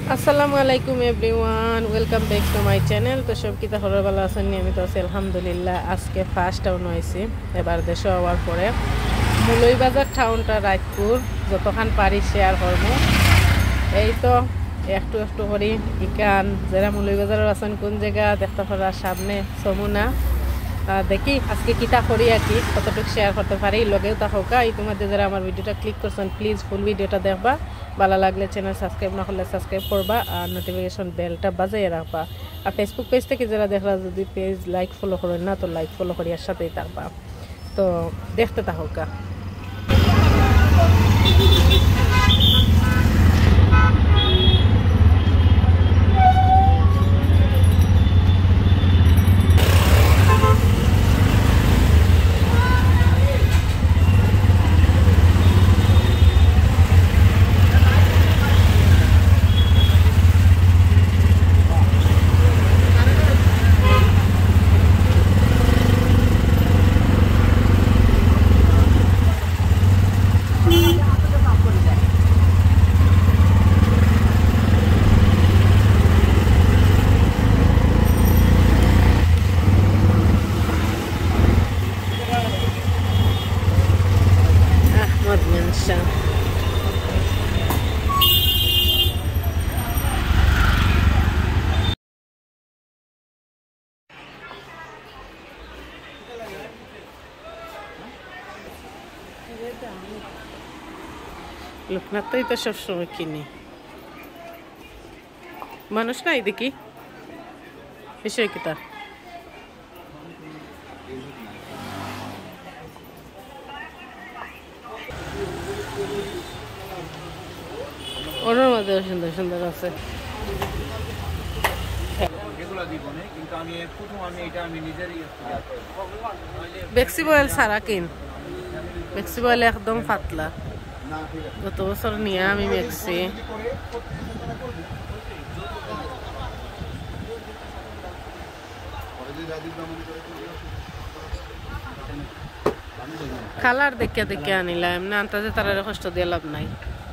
আসসালামু আলাইকুম everyone, welcome back to my channel. তো সব কিতা খবর ভালো আছেন? আমি তো আছি আলহামদুলিল্লাহ। আজকে ফার্স্ট টাউন হয়েছি এবার দেশে হওয়ার পরে। মুলইবাজার টাউনটা রায়পুর যতখান পারি শেয়ার করবো। এই তো একটু একটু করি ইকান যারা মুলইবাজারের আছেন কোন জায়গা দেখতে পারার সামনে সমুনা দেখি আজকে কিতা করি আর কি কতটুকু শেয়ার করতে পারি লগেও তা হোকা। ইতিমধ্যে যারা আমার ভিডিওটা ক্লিক করছেন প্লিজ ফুল ভিডিওটা দেখবা, ভালো লাগলে চ্যানেল সাবস্ক্রাইব না করলে সাবস্ক্রাইব করবা আর নোটিফিকেশন বেলটা বাজাইয়ে রাখবা। আর ফেসবুক পেজ থেকে যারা দেখলা যদি পেজ লাইক ফলো করেন না তো লাইক ফলো করি আর সাথেই থাকবা। তো দেখতে তা হোকা। লোকনাথই তো সবসময় কিনি, মানুষ নাই দেখি বিষয় কি তার ওনার মধ্যে সুন্দর সুন্দর আছে। বেক্সিবয়েল সারা কিন, বেক্সিবয়েল একদম পাতলা। গত বছর নিয়ে আমি মেক্সি কালার দেখে দেখে আনিলাম, এমনি আনতে তারা কষ্ট দিয়ে লাভ নাই।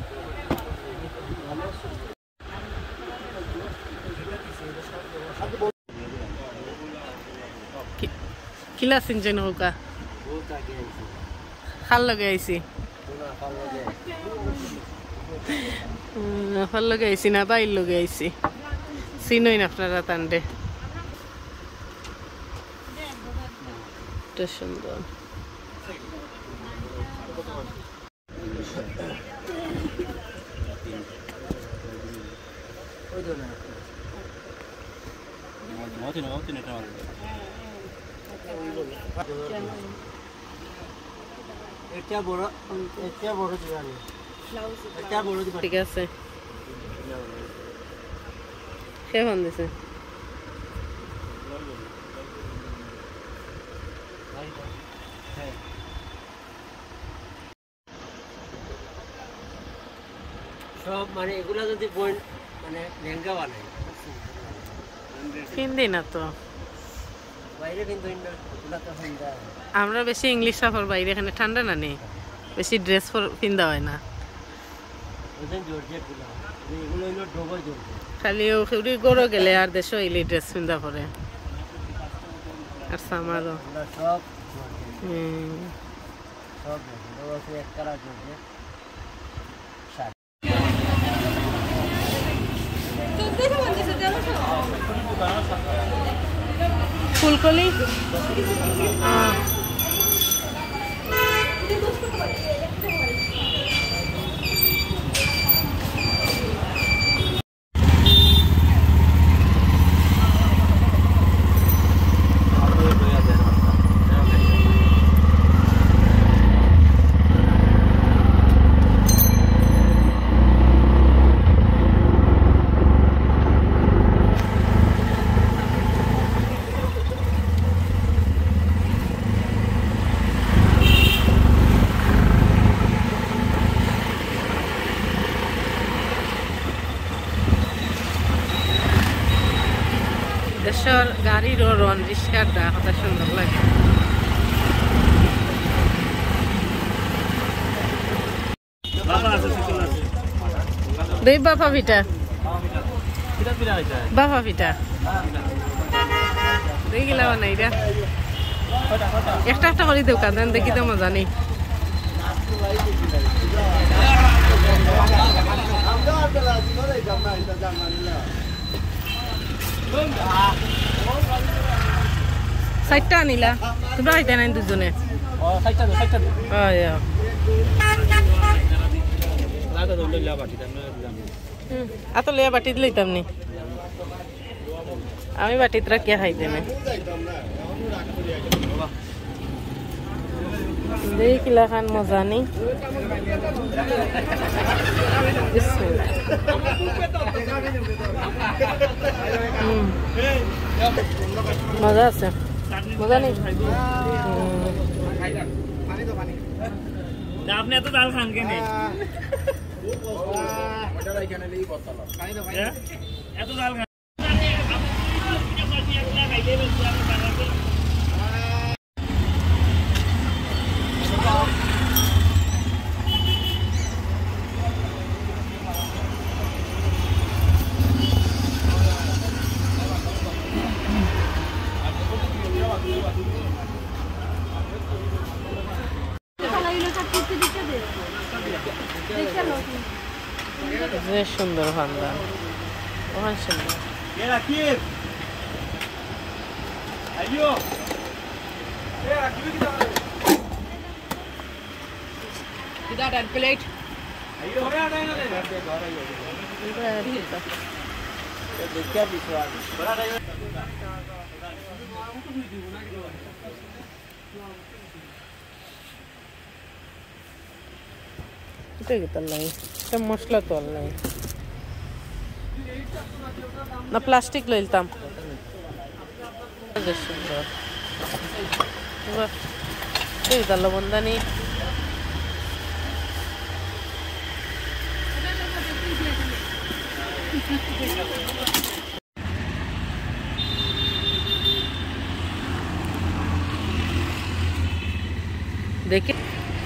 কিলা সিনছেন হোকা খাল লগে আইছি, খাল লগে আইছি না বাইর লগে আইছি, চিনই না আপনারা তান্ডে। সুন্দর ঠিক আছে সে ফোন দিছে। সব মানে এগুলা যদি বই মানে লেহেঙ্গা বানাই কিনদি না তো বাইরে কিন্তু এগুলা তো লেহেঙ্গা আমরা বেশি ইংলিশ সাফর বাইরে, এখানে ঠান্ডা না নেই বেশি ড্রেস পিন্দা হয় না। এগুলো হলো ডবল জর্জেট, খালি ওই গরো গেলে আর দেশ হইলে ড্রেস পিন্দা পরে আর সামারও সব সব এক কালার জর্জেট। ফুলকলি দেশের গাড়ির রন রিক্সার দা কত সুন্দর লাগে। দেই বাপা ভিটা বাবা পিঠা দেখিলা না এটা একটা একটা করে দেও কাঁদান দেখি তো মজা নেই সাইটটা আনিলা তোমরা খাইতে নাই দুজনে আতো লিয়া বাটি দিলাম নি আমি বাটিত রাখিয়া খাইতে না দেখিলা খান মজা নেই মজা আছে মজা নেই আপনি এত ডাল খান কেন এত ডাল খান যে সুন্দর খানদান ওখান সুন্দর প্লেট মশলা তো নাই না প্লাস্টিক লইতাম লবণদানি দেখি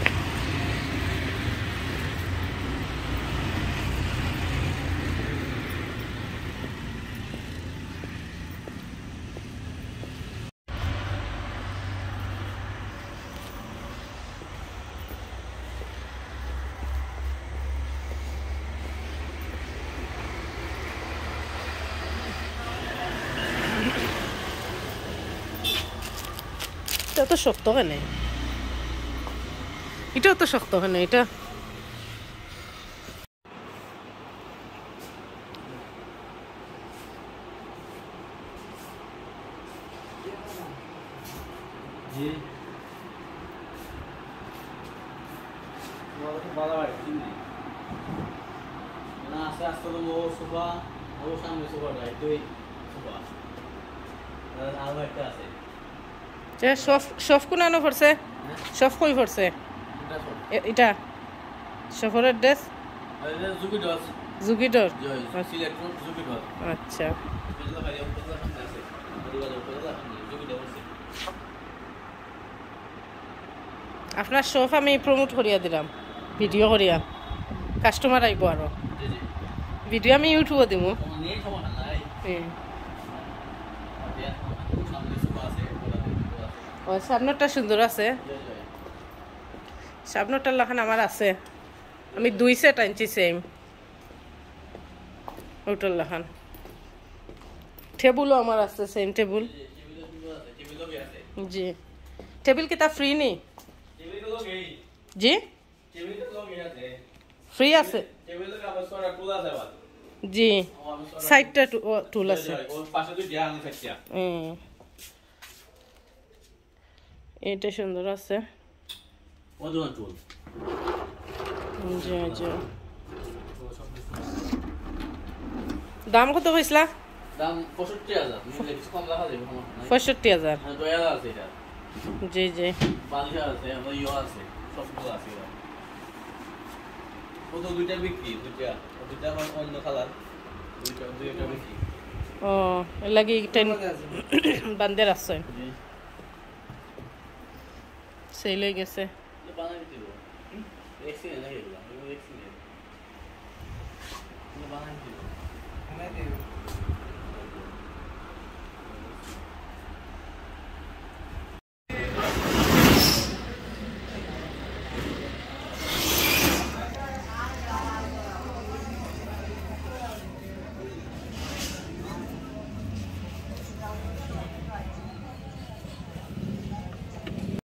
এটা তো শক্ত কেন এটাও তো শক্ত কেন এটা সফ কোন আনো পড়ছে সফ কই পড়ছে এটা সফরের ড্রেস জুগিডর আচ্ছা আপনার সফ আমি প্রমোট করিয়া দিলাম ভিডিও করিয়া কাস্টমার আইব আরো ভিডিও আমি ইউটিউবে দিব সামনেরটা সুন্দর আছে সামনেরটার লাখান আমার আছে আমি 2 সেট আনছি সেম ওটার লাখান টেবিলও আমার আছে সেম টেবিল জি টেবিল কিতা ফ্রি নি জি ফ্রি আছে জি সাইডটা টুল আছে এটা সুন্দর আছে জি জি দাম কত কইছলা দাম 65000 নিলে কিছু কম রাখা যাবে 65000 2000 আছে এটা জি জি বালিশা আছে আর ইও আছে সবগুলো আছে কত দুইটা বিক্রি দুইটা আমার অন্য কালার দুইটা বিক্রি ও লাগি 10 বান্দের আছে সেই লই গেছে বানাই দিব এক্সিলেন্ট লাগে এগুলো এক্সিলেন্ট বানাই দিব